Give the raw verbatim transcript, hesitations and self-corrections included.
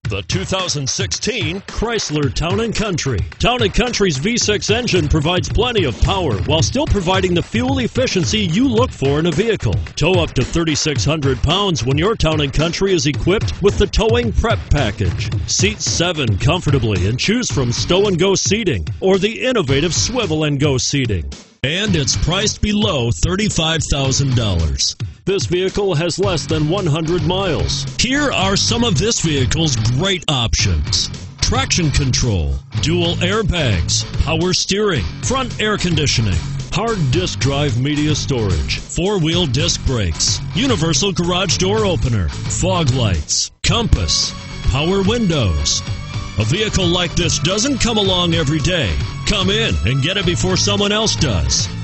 The two thousand sixteen Chrysler Town and Country. Town and Country's V six engine provides plenty of power while still providing the fuel efficiency you look for in a vehicle. Tow up to thirty-six hundred pounds when your Town and Country is equipped with the Towing Prep Package. Seat seven comfortably and choose from stow and go seating or the innovative swivel and go seating. And it's priced below thirty-five thousand dollars. This vehicle has less than one hundred miles. Here are some of this vehicle's great options: traction control, dual airbags, power steering, front air conditioning, hard disk drive media storage, four-wheel disc brakes, universal garage door opener, fog lights, compass, power windows. A vehicle like this doesn't come along every day. Come in and get it before someone else does.